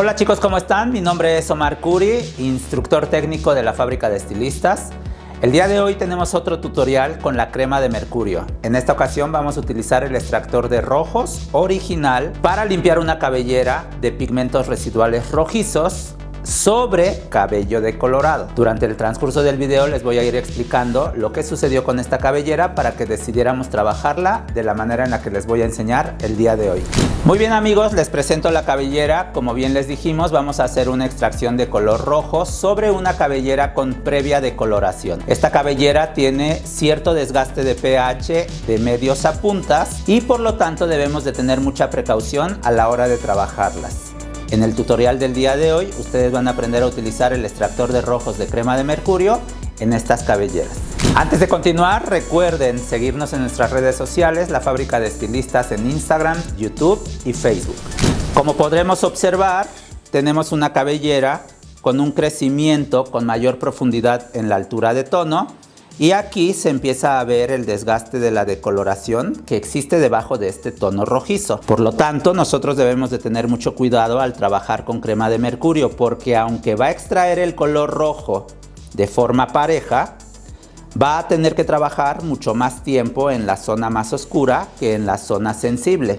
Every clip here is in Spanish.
Hola chicos, ¿cómo están? Mi nombre es Omar Curi, instructor técnico de la Fábrica de Estilistas. El día de hoy tenemos otro tutorial con la crema de mercurio. En esta ocasión vamos a utilizar el extractor de rojos original para limpiar una cabellera de pigmentos residuales rojizos sobre cabello decolorado. Durante el transcurso del video les voy a ir explicando lo que sucedió con esta cabellera para que decidiéramos trabajarla de la manera en la que les voy a enseñar el día de hoy. Muy bien amigos, les presento la cabellera. Como bien les dijimos, vamos a hacer una extracción de color rojo sobre una cabellera con previa decoloración. Esta cabellera tiene cierto desgaste de pH de medios a puntas y por lo tanto debemos de tener mucha precaución a la hora de trabajarlas. En el tutorial del día de hoy, ustedes van a aprender a utilizar el extractor de rojos de crema de mercurio en estas cabelleras. Antes de continuar, recuerden seguirnos en nuestras redes sociales, la Fábrica de Estilistas en Instagram, YouTube y Facebook. Como podremos observar, tenemos una cabellera con un crecimiento con mayor profundidad en la altura de tono. Y aquí se empieza a ver el desgaste de la decoloración que existe debajo de este tono rojizo. Por lo tanto, nosotros debemos de tener mucho cuidado al trabajar con crema de mercurio, porque aunque va a extraer el color rojo de forma pareja, va a tener que trabajar mucho más tiempo en la zona más oscura que en la zona sensible.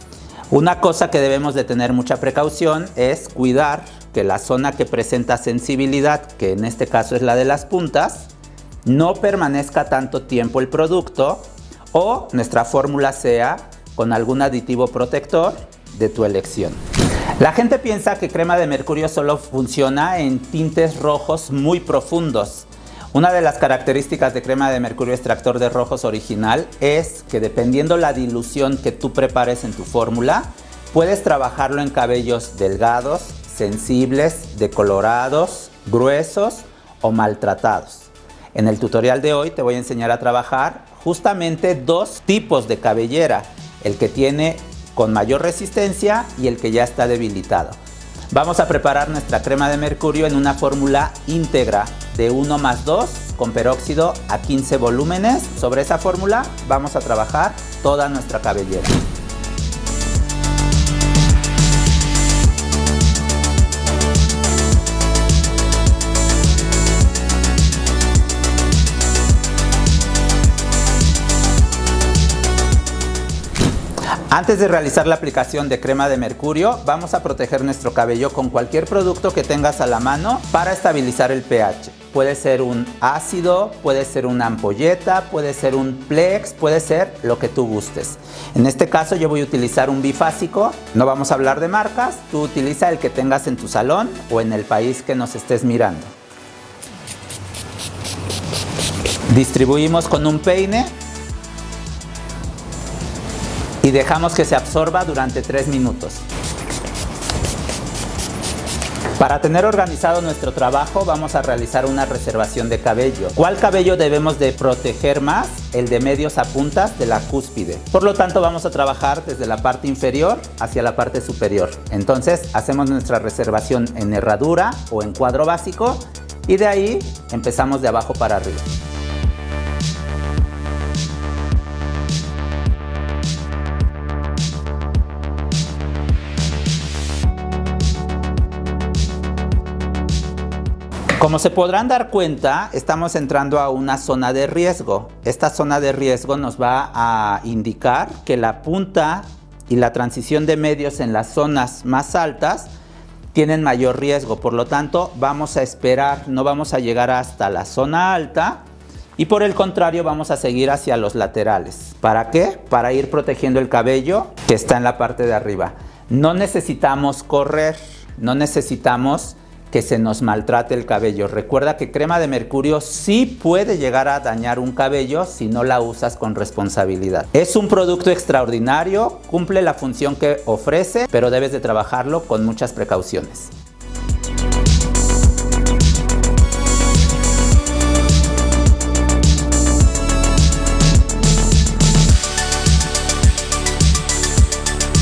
Una cosa que debemos de tener mucha precaución es cuidar que la zona que presenta sensibilidad, que en este caso es la de las puntas, no permanezca tanto tiempo el producto o nuestra fórmula sea con algún aditivo protector de tu elección. La gente piensa que crema de mercurio solo funciona en tintes rojos muy profundos. Una de las características de crema de mercurio extractor de rojos original es que dependiendo la dilución que tú prepares en tu fórmula, puedes trabajarlo en cabellos delgados, sensibles, decolorados, gruesos o maltratados. En el tutorial de hoy te voy a enseñar a trabajar justamente dos tipos de cabellera, el que tiene con mayor resistencia y el que ya está debilitado. Vamos a preparar nuestra crema de mercurio en una fórmula íntegra de 1+2 con peróxido a 15 volúmenes. Sobre esa fórmula vamos a trabajar toda nuestra cabellera. Antes de realizar la aplicación de crema de mercurio, vamos a proteger nuestro cabello con cualquier producto que tengas a la mano para estabilizar el pH. Puede ser un ácido, puede ser una ampolleta, puede ser un Plex, puede ser lo que tú gustes. En este caso yo voy a utilizar un bifásico, no vamos a hablar de marcas, tú utiliza el que tengas en tu salón o en el país que nos estés mirando. Distribuimos con un peine y dejamos que se absorba durante 3 minutos. Para tener organizado nuestro trabajo vamos a realizar una reservación de cabello. ¿Cuál cabello debemos de proteger más? El de medios a puntas de la cúspide. Por lo tanto vamos a trabajar desde la parte inferior hacia la parte superior. Entonces hacemos nuestra reservación en herradura o en cuadro básico y de ahí empezamos de abajo para arriba. Como se podrán dar cuenta, estamos entrando a una zona de riesgo. Esta zona de riesgo nos va a indicar que la punta y la transición de medios en las zonas más altas tienen mayor riesgo. Por lo tanto, vamos a esperar, no vamos a llegar hasta la zona alta y por el contrario vamos a seguir hacia los laterales. ¿Para qué? Para ir protegiendo el cabello que está en la parte de arriba. No necesitamos correr, no necesitamos que se nos maltrate el cabello. Recuerda que crema de mercurio sí puede llegar a dañar un cabello si no la usas con responsabilidad. Es un producto extraordinario, cumple la función que ofrece, pero debes de trabajarlo con muchas precauciones.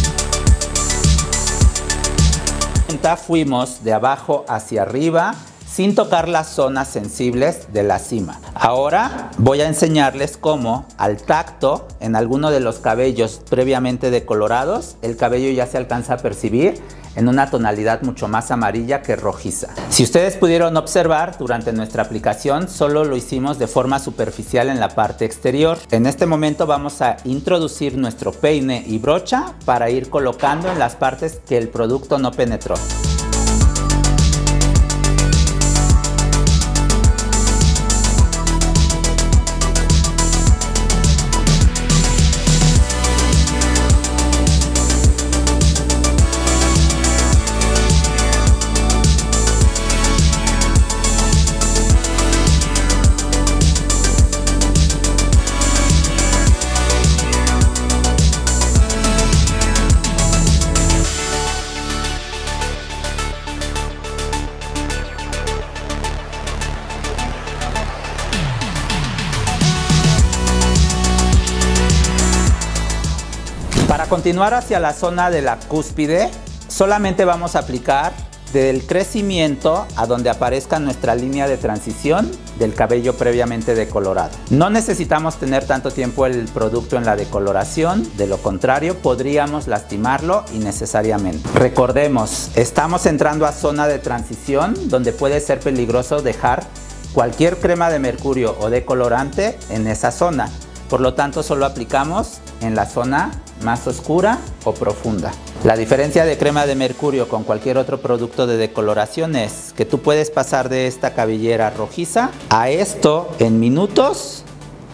Fuimos de abajo hacia arriba sin tocar las zonas sensibles de la cima. Ahora voy a enseñarles cómo al tacto en alguno de los cabellos previamente decolorados, el cabello ya se alcanza a percibir en una tonalidad mucho más amarilla que rojiza. Si ustedes pudieron observar, durante nuestra aplicación solo lo hicimos de forma superficial en la parte exterior. En este momento vamos a introducir nuestro peine y brocha para ir colocando en las partes que el producto no penetró. Para continuar hacia la zona de la cúspide, solamente vamos a aplicar del crecimiento a donde aparezca nuestra línea de transición del cabello previamente decolorado. No necesitamos tener tanto tiempo el producto en la decoloración, de lo contrario podríamos lastimarlo innecesariamente. Recordemos, estamos entrando a zona de transición donde puede ser peligroso dejar cualquier crema de mercurio o decolorante en esa zona. Por lo tanto, solo aplicamos en la zona más oscura o profunda. La diferencia de crema de mercurio con cualquier otro producto de decoloración es que tú puedes pasar de esta cabellera rojiza a esto en minutos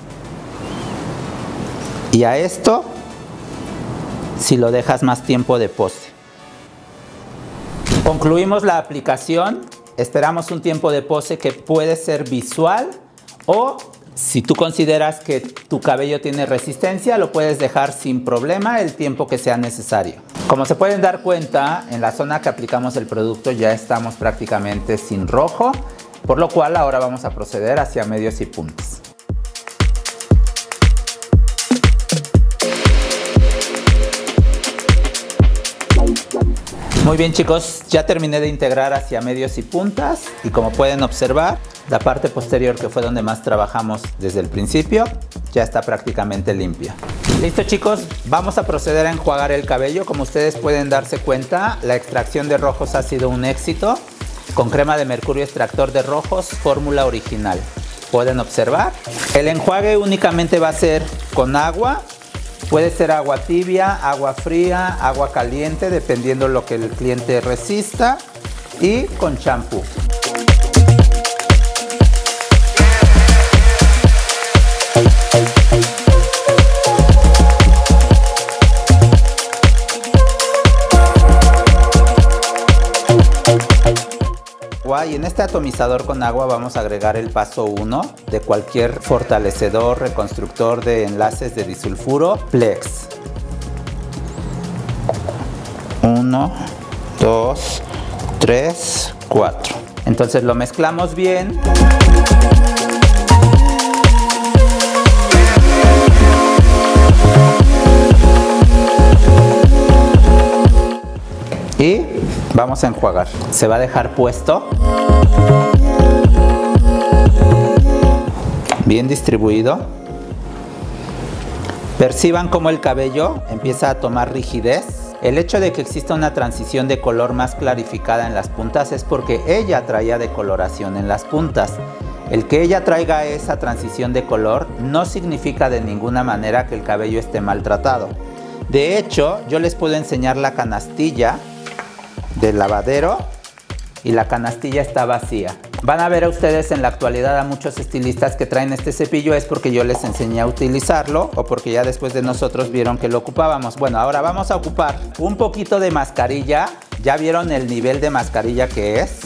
y a esto si lo dejas más tiempo de pose. Concluimos la aplicación, esperamos un tiempo de pose que puede ser visual o si tú consideras que tu cabello tiene resistencia, lo puedes dejar sin problema el tiempo que sea necesario. Como se pueden dar cuenta, en la zona que aplicamos el producto ya estamos prácticamente sin rojo, por lo cual ahora vamos a proceder hacia medios y puntas. Muy bien chicos, ya terminé de integrar hacia medios y puntas y como pueden observar, la parte posterior, que fue donde más trabajamos desde el principio, ya está prácticamente limpia. Listo chicos, vamos a proceder a enjuagar el cabello. Como ustedes pueden darse cuenta, la extracción de rojos ha sido un éxito con crema de mercurio extractor de rojos, fórmula original. Pueden observar, el enjuague únicamente va a ser con agua. Puede ser agua tibia, agua fría, agua caliente, dependiendo lo que el cliente resista, y con champú. Y en este atomizador con agua vamos a agregar el paso 1 de cualquier fortalecedor, reconstructor de enlaces de disulfuro Plex. 1, 2, 3, 4. Entonces lo mezclamos bien. Y vamos a enjuagar. Se va a dejar puesto bien distribuido. Perciban cómo el cabello empieza a tomar rigidez. El hecho de que exista una transición de color más clarificada en las puntas es porque ella traía decoloración en las puntas. El que ella traiga esa transición de color no significa de ninguna manera que el cabello esté maltratado. De hecho, yo les puedo enseñar la canastilla del lavadero y la canastilla está vacía. Van a ver a ustedes en la actualidad a muchos estilistas que traen este cepillo, es porque yo les enseñé a utilizarlo o porque ya después de nosotros vieron que lo ocupábamos. Bueno, ahora vamos a ocupar un poquito de mascarilla. Ya vieron el nivel de mascarilla que es.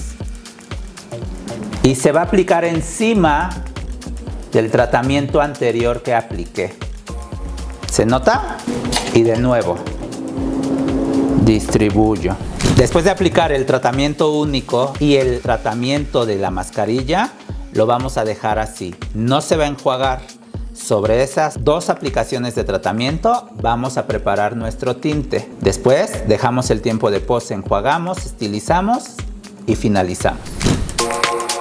Y se va a aplicar encima del tratamiento anterior que apliqué. ¿Se nota? Y de nuevo, distribuyo. Después de aplicar el tratamiento único y el tratamiento de la mascarilla, lo vamos a dejar así. No se va a enjuagar. Sobre esas dos aplicaciones de tratamiento vamos a preparar nuestro tinte. Después dejamos el tiempo de pose, enjuagamos, estilizamos y finalizamos.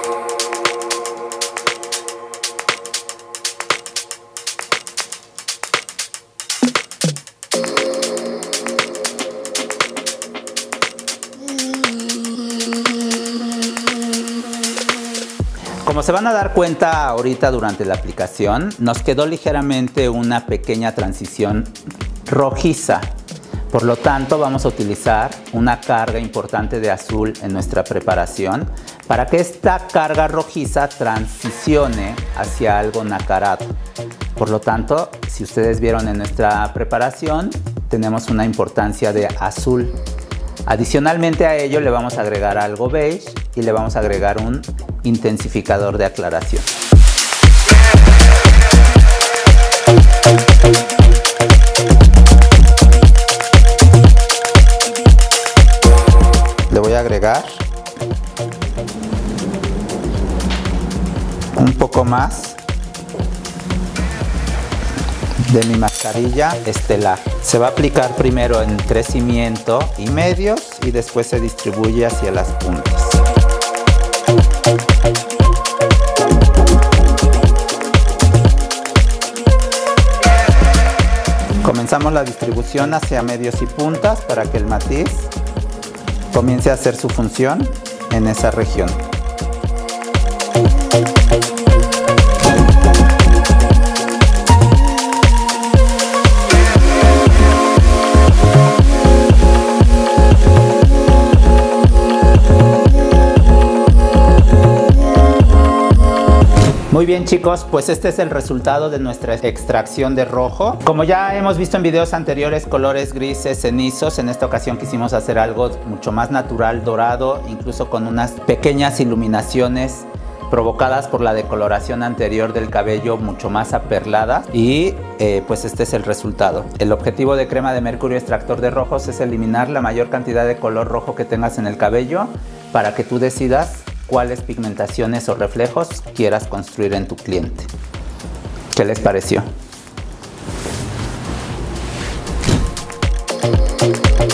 Como se van a dar cuenta ahorita durante la aplicación, nos quedó ligeramente una pequeña transición rojiza. Por lo tanto, vamos a utilizar una carga importante de azul en nuestra preparación para que esta carga rojiza transicione hacia algo nacarado. Por lo tanto, si ustedes vieron en nuestra preparación, tenemos una importancia de azul. Adicionalmente a ello le vamos a agregar algo beige y le vamos a agregar un intensificador de aclaración. Le voy a agregar un poco más de mi mascarilla estelar. Se va a aplicar primero en crecimiento y medios y después se distribuye hacia las puntas. Comenzamos la distribución hacia medios y puntas para que el matiz comience a hacer su función en esa región. Muy bien chicos, pues este es el resultado de nuestra extracción de rojo. Como ya hemos visto en videos anteriores, colores grises, cenizos, en esta ocasión quisimos hacer algo mucho más natural, dorado, incluso con unas pequeñas iluminaciones provocadas por la decoloración anterior del cabello mucho más aperlada y pues este es el resultado. El objetivo de crema de mercurio extractor de rojos es eliminar la mayor cantidad de color rojo que tengas en el cabello para que tú decidas cuáles pigmentaciones o reflejos quieras construir en tu cliente. ¿Qué les pareció?